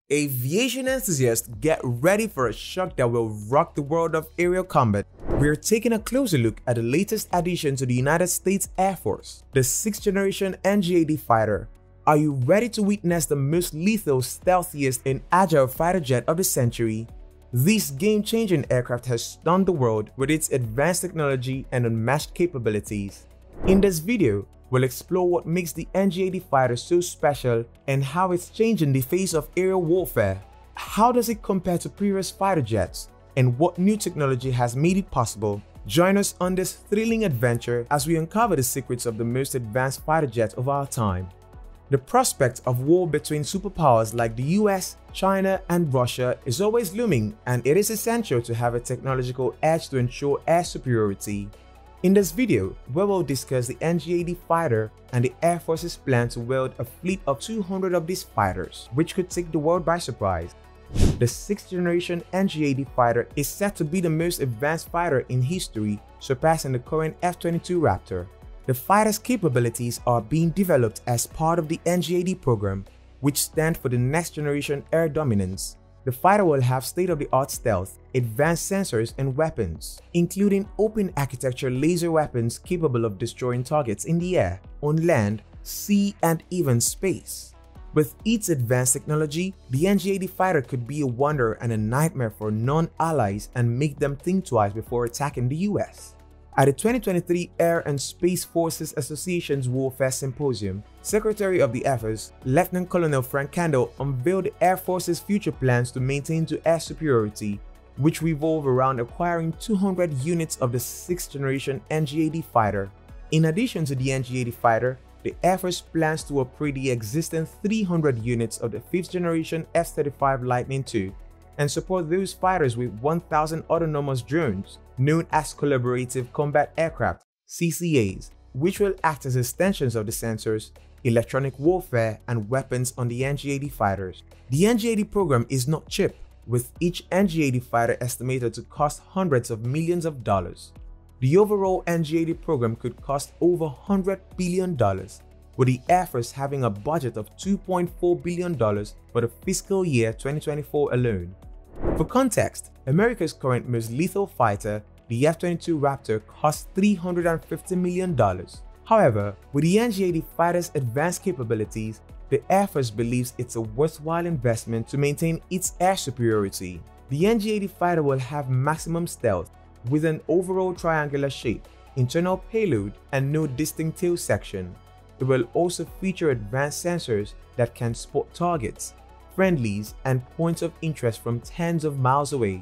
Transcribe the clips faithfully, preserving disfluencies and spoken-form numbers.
Aviation enthusiasts, get ready for a shock that will rock the world of aerial combat. We're taking a closer look at the latest addition to the United States Air Force, the sixth generation N G eighty fighter. Are you ready to witness the most lethal, stealthiest, and agile fighter jet of the century? This game-changing aircraft has stunned the world with its advanced technology and unmatched capabilities. In this video, we'll explore what makes the N G eighty fighter so special and how it's changing the face of aerial warfare. How does it compare to previous fighter jets? And what new technology has made it possible? Join us on this thrilling adventure as we uncover the secrets of the most advanced fighter jet of our time. The prospect of war between superpowers like the U S, China, and Russia is always looming, and it is essential to have a technological edge to ensure air superiority. In this video, we will discuss the N G eighty fighter and the Air Force's plan to wield a fleet of two hundred of these fighters, which could take the world by surprise. The sixth generation N G eighty fighter is set to be the most advanced fighter in history, surpassing the current F twenty-two Raptor. The fighter's capabilities are being developed as part of the N G eighty program, which stands for the next generation air dominance. The fighter will have state-of-the-art stealth, advanced sensors and weapons, including open architecture laser weapons capable of destroying targets in the air, on land, sea, and even space. With its advanced technology, the N G eighty fighter could be a wonder and a nightmare for non-allies and make them think twice before attacking the U S. At the twenty twenty-three Air and Space Forces Association's Warfare Symposium, Secretary of the Air Force, Lieutenant Colonel Frank Kendall, unveiled the Air Force's future plans to maintain to air superiority, which revolve around acquiring two hundred units of the sixth generation N G eighty fighter. In addition to the N G eighty fighter, the Air Force plans to upgrade the existing three hundred units of the fifth generation F thirty-five Lightning two and support those fighters with one thousand autonomous drones, known as Collaborative Combat Aircraft (C C As), which will act as extensions of the sensors, electronic warfare, and weapons on the N G eighty fighters. The N G eighty program is not cheap, with each N G eighty fighter estimated to cost hundreds of millions of dollars. The overall N G eighty program could cost over one hundred billion dollars, with the Air Force having a budget of two point four billion dollars for the fiscal year twenty twenty-four alone. For context, America's current most lethal fighter, the F twenty-two Raptor, costs three hundred fifty million dollars. However, with the N G eighty fighter's advanced capabilities, the Air Force believes it's a worthwhile investment to maintain its air superiority. The N G eighty fighter will have maximum stealth, with an overall triangular shape, internal payload, and no distinct tail section. It will also feature advanced sensors that can spot targets, friendlies, and points of interest from tens of miles away,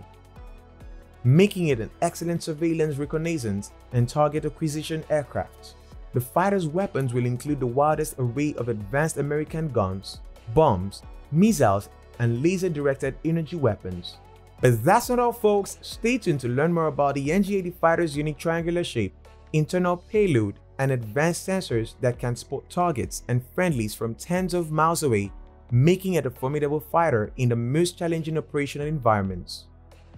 making it an excellent surveillance, reconnaissance, and target acquisition aircraft. The fighter's weapons will include the widest array of advanced American guns, bombs, missiles, and laser-directed energy weapons. But that's not all, folks. Stay tuned to learn more about the N G eighty fighter's unique triangular shape, internal payload, and advanced sensors that can spot targets and friendlies from tens of miles away, making it a formidable fighter in the most challenging operational environments.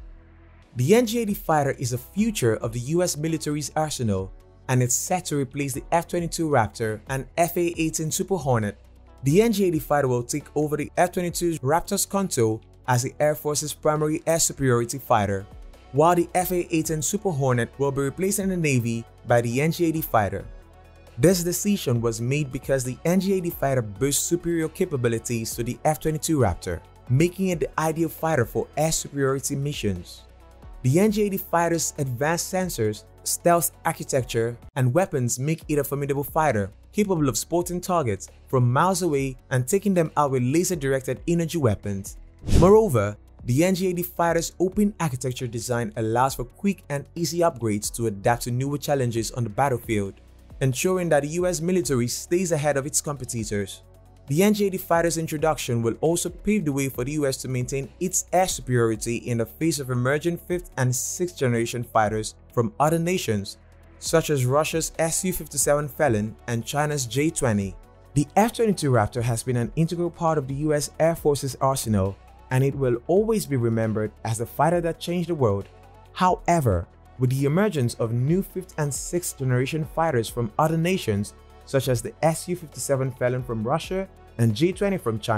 The N G eighty fighter is a future of the U S military's arsenal, and it's set to replace the F twenty-two Raptor and F A eighteen Super Hornet. The N G eighty fighter will take over the F twenty-two Raptor's control as the Air Force's primary air superiority fighter, while the F A eighteen Super Hornet will be replaced in the Navy by the N G eighty fighter. This decision was made because the N G eighty fighter boasts superior capabilities to the F twenty-two Raptor, making it the ideal fighter for air superiority missions. The N G eighty fighter's advanced sensors, stealth architecture, and weapons make it a formidable fighter, capable of spotting targets from miles away and taking them out with laser-directed energy weapons. Moreover, the N G eighty fighter's open architecture design allows for quick and easy upgrades to adapt to newer challenges on the battlefield, ensuring that the U S military stays ahead of its competitors. The N G eighty fighter's introduction will also pave the way for the U S to maintain its air superiority in the face of emerging fifth and sixth generation fighters from other nations, such as Russia's S U fifty-seven Felon and China's J twenty. The F twenty-two Raptor has been an integral part of the U S Air Force's arsenal, and it will always be remembered as the fighter that changed the world. However, with the emergence of new fifth and sixth generation fighters from other nations, such as the S U fifty-seven Felon from Russia and J twenty from China,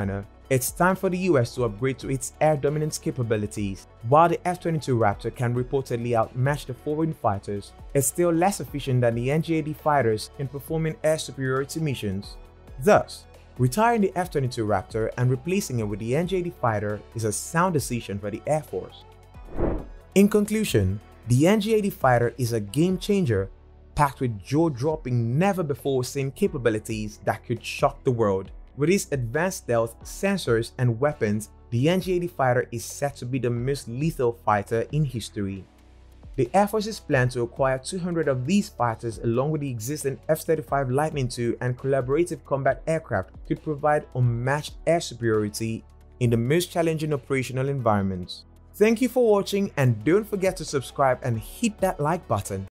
It's time for the U S to upgrade to its air dominance capabilities. While the F twenty-two Raptor can reportedly outmatch the foreign fighters, it's still less efficient than the N G eighty fighters in performing air superiority missions. Thus, retiring the F twenty-two Raptor and replacing it with the N G eighty fighter is a sound decision for the Air Force. In conclusion, the N G eighty fighter is a game changer packed with jaw-dropping, never-before-seen capabilities that could shock the world. With its advanced stealth, sensors, and weapons, the N G eighty fighter is set to be the most lethal fighter in history. The Air Force's plan to acquire two hundred of these fighters along with the existing F thirty-five Lightning two and collaborative combat aircraft could provide unmatched air superiority in the most challenging operational environments. Thank you for watching, and don't forget to subscribe and hit that like button.